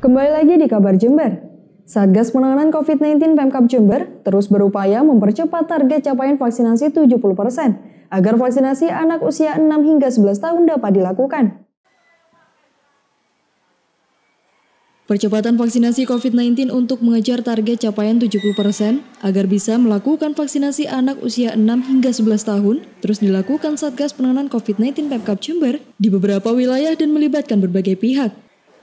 Kembali lagi di kabar Jember. Satgas Penanganan COVID-19 Pemkab Jember terus berupaya mempercepat target capaian vaksinasi 70% agar vaksinasi anak usia 6 hingga 11 tahun dapat dilakukan. Percepatan vaksinasi COVID-19 untuk mengejar target capaian 70% agar bisa melakukan vaksinasi anak usia 6 hingga 11 tahun terus dilakukan Satgas Penanganan COVID-19 Pemkab Jember di beberapa wilayah dan melibatkan berbagai pihak.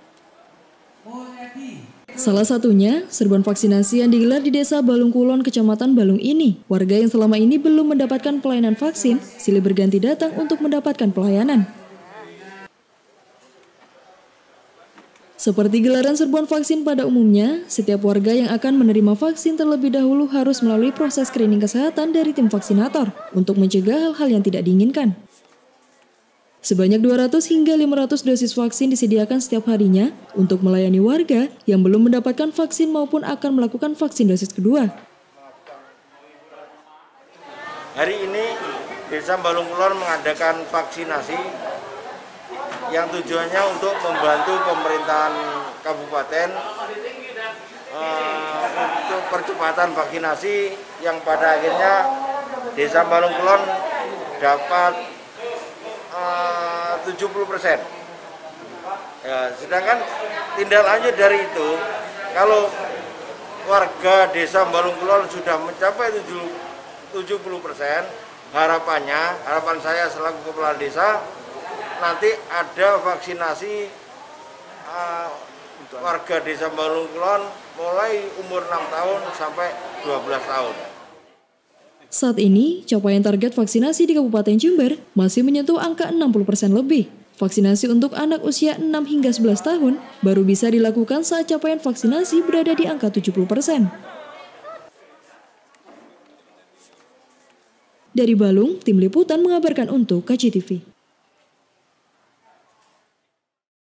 Salah satunya, serbuan vaksinasi yang digelar di Desa Balung Kulon, Kecamatan Balung ini. Warga yang selama ini belum mendapatkan pelayanan vaksin, silih berganti datang untuk mendapatkan pelayanan. Seperti gelaran serbuan vaksin pada umumnya, setiap warga yang akan menerima vaksin terlebih dahulu harus melalui proses screening kesehatan dari tim vaksinator untuk mencegah hal-hal yang tidak diinginkan. Sebanyak 200 hingga 500 dosis vaksin disediakan setiap harinya untuk melayani warga yang belum mendapatkan vaksin maupun akan melakukan vaksin dosis kedua. Hari ini Desa Balung Kulon mengadakan vaksinasi yang tujuannya untuk membantu pemerintahan kabupaten untuk percepatan vaksinasi yang pada akhirnya Desa Balung Kulon dapat 70%. Ya, sedangkan tindak lanjut dari itu, kalau warga Desa Balung Kulon sudah mencapai 70%, harapan saya selaku kepala desa, nanti ada vaksinasi warga Desa Balung Kulon mulai umur 6 tahun sampai 12 tahun. Saat ini, capaian target vaksinasi di Kabupaten Jember masih menyentuh angka 60% lebih. Vaksinasi untuk anak usia 6 hingga 11 tahun baru bisa dilakukan saat capaian vaksinasi berada di angka 70%. Dari Balung, tim liputan mengabarkan untuk KCTV.